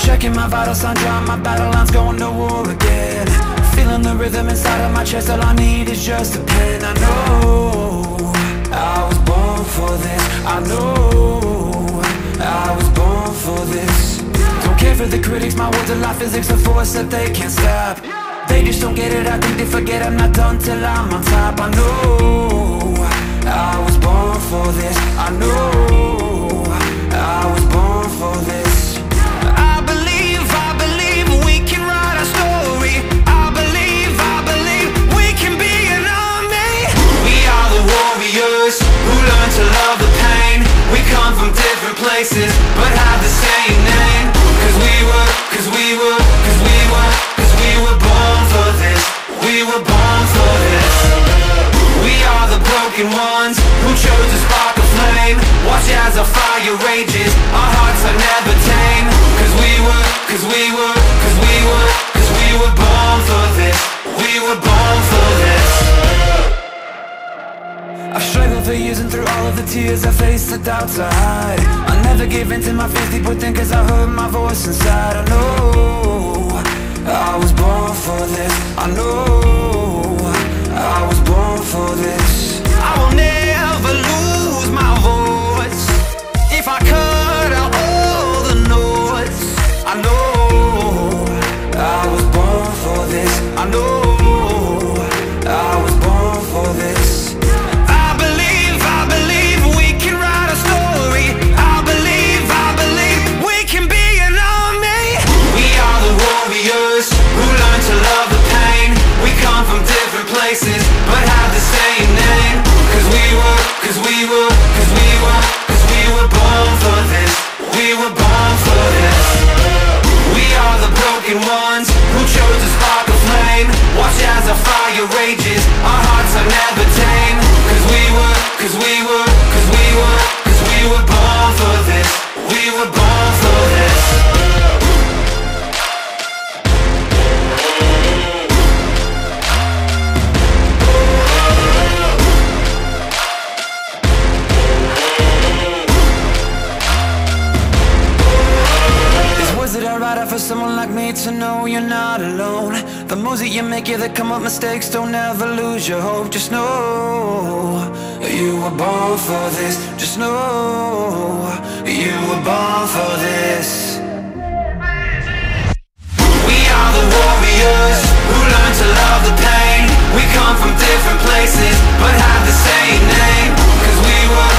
checking my vital signs, drawing my battle lines, going to war again. Feeling the rhythm inside of my chest, all I need is just a pen. I know I was born for this. I know I was born for this. Don't care for the critics, my words are like physics, a force that they can't stop. They just don't get it, I think they forget I'm not done till I'm on top. I know I was born for this. I know I was born for this. I believe we can write our story. I believe we can be an army. We are the warriors who learn to love the pain. We come from different places but have the same name. Cause we were born for this. We were born for this. We are the broken ones who chose to spark a flame. Watch as our fire rages, our hearts are never tame. Cause we were born for this. We were born for this. I've struggled for years, and through all of the tears I faced, the doubts I hide. I never gave in to my fears deep within, cause I heard my voice inside. I know I was born for this. I know I was born for this. I will never lose my voice if I cut out all the noise. I know I was born for this. I know I was born for this. I believe we can write a story. I believe we can be an army. We are the warriors who learn to love the pain. We come from different places but have the same name. Cause we were born for this. We were born for this. We are the broken ones who chose to spark a flame. Watch as our fire rages, our hearts are never tame. Cause we were born for this. We were born for this. For someone like me to know you're not alone. The moves that you make, yeah, they come up mistakes. Don't ever lose your hope. Just know you were born for this. Just know you were born for this. We are the warriors who learn to love the pain. We come from different places but have the same name. Cause we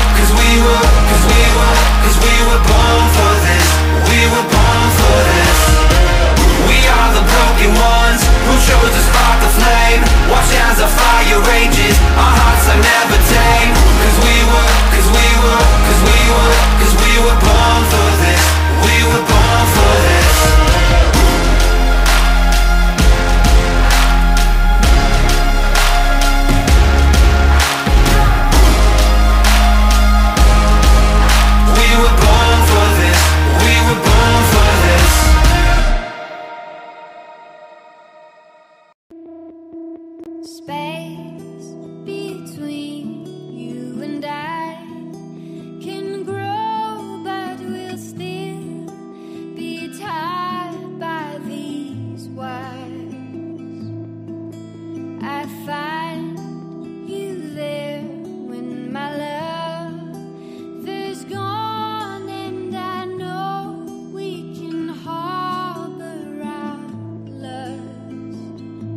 were born for this. We were born for this. We are the broken ones who chose to spark the flame. Watch as our fire rages, our hearts are never tame. Cause we were born for this. We were born for this. We were born for this. We were born for this. Space between you and I can grow, but we'll still be tied by these wires. I find you there when my love is gone, and I know we can harbor our lust.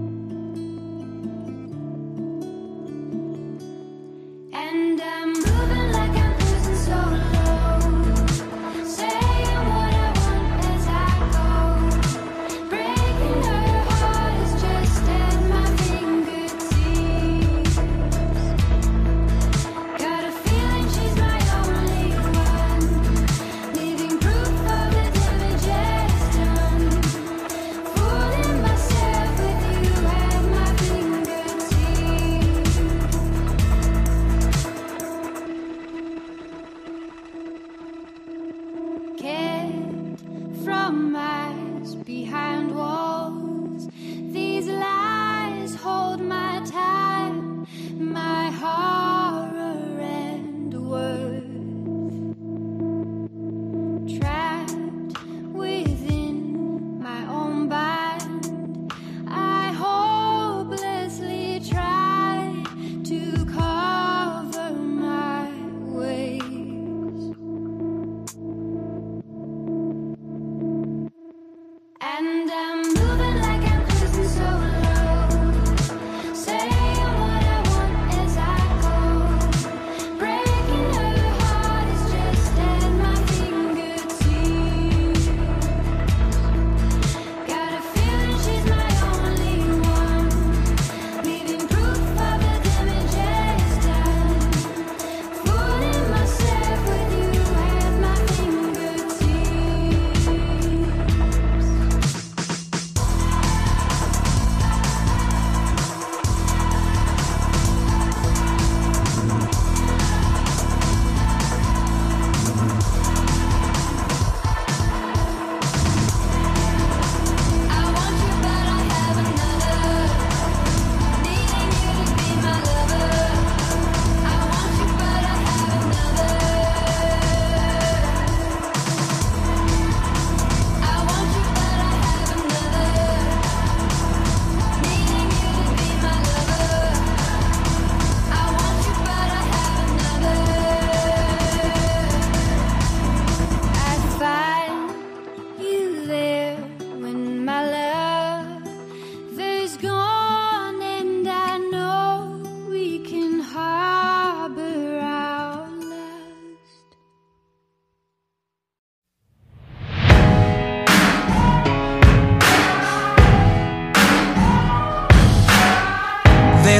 And I'm moving like I'm cruising so low, saying what I want as I go. Breaking her heart is just at my fingertips. Got a feeling she's my only one, living proof of the damage done. Fooling myself with you at my fingertips. Kept from eyes behind walls, these lies hold my time, my horror and worth. Trapped within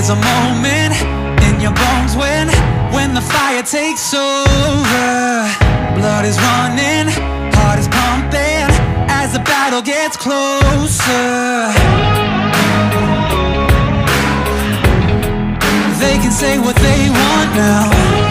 There's a moment in your bones when the fire takes over. Blood is running, heart is pumping as the battle gets closer. They can say what they want now,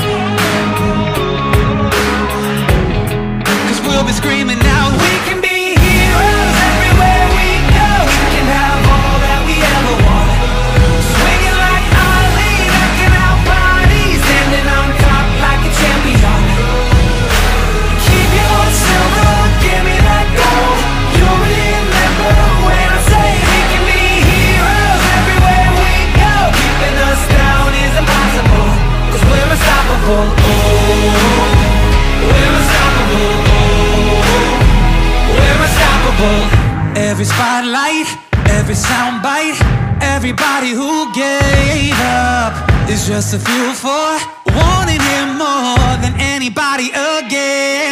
'cause we'll be screaming out, we can be heroes everywhere we go. We can have all that we ever want. Swinging like Ali, knocking out bodies, standing on top like a champion. Keep your silver, give me that gold. You'll remember when I say we can be heroes everywhere we go. Keeping us down is impossible, 'cause we're unstoppable. Oh, we're unstoppable. Oh, we're unstoppable. Every spotlight, every soundbite, everybody who gave up is just a fuel for wanting him more than anybody again.